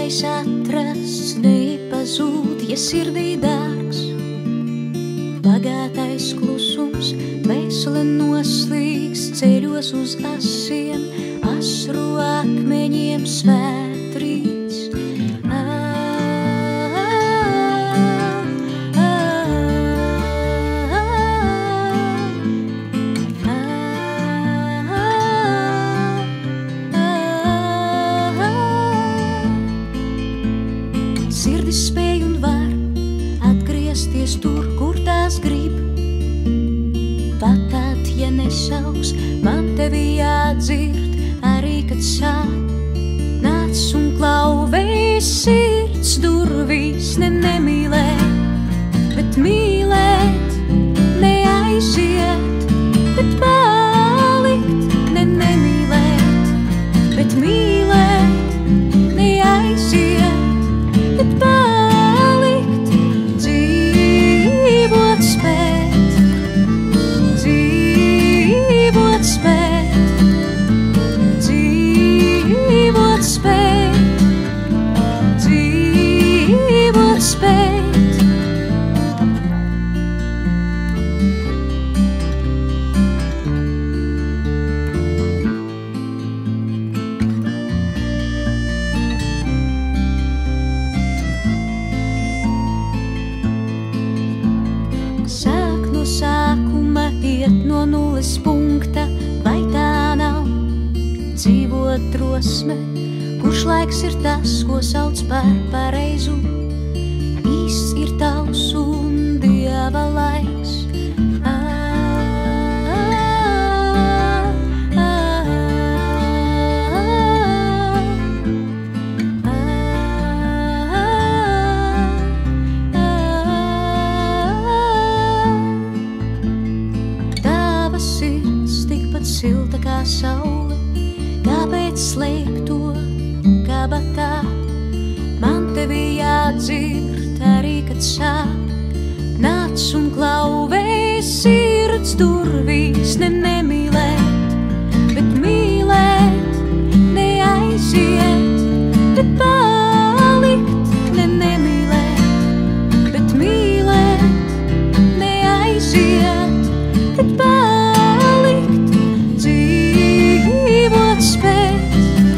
atrasts, nepazūd, ja sirdī dārgs. Bagātais klusums, mēsle noslīgs, ceļos uz asiem, asru akmeņiem svētrīts. Sirdis spēj un var atgriezties tur, kur tās grib. Pat tad, ja nesauks, man tevi jādzird, arī kad sāp. Nāc un klauvēs sirds durvīs, nemīlēt, bet mīlēt, neaiziet, bet palikt, nemīlēt, bet mīlēt, neaiziet. Bet palikt, dzīvot spēt, dzīvot spēt, dzīvot spēt, dzīvot spēt. Sākuma iet no nulles punkta, vai tā nav dzīvot drosme, kurš laiks ir tas, ko sauc par pareizu. Īsts ir tavs un Dieva laiks. Silta kā saule, kāpēc slēpt to kabatā? Man tevi jādzird, arī kad sāp. Nāc un klauvēs sirds durvīs, nemīlēt, bet mīlēt, neaiziet, bet palikt, nemīlēt, bet mīlēt, neaiziet, bet palikt. Dzīvot spēt,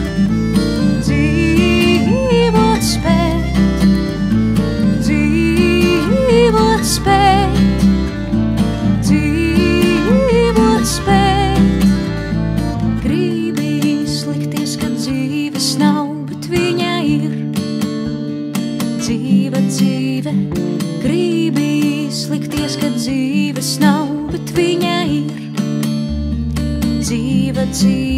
dzīvot spēt, dzīvot spēt, dzīvot spēt. Gribi izlikties, ka dzīves nav, bet viņa ir. Dzīva dzīve, gribi izlikties, ka dzīves nav, bet viņa ir. Dzīva dzīve.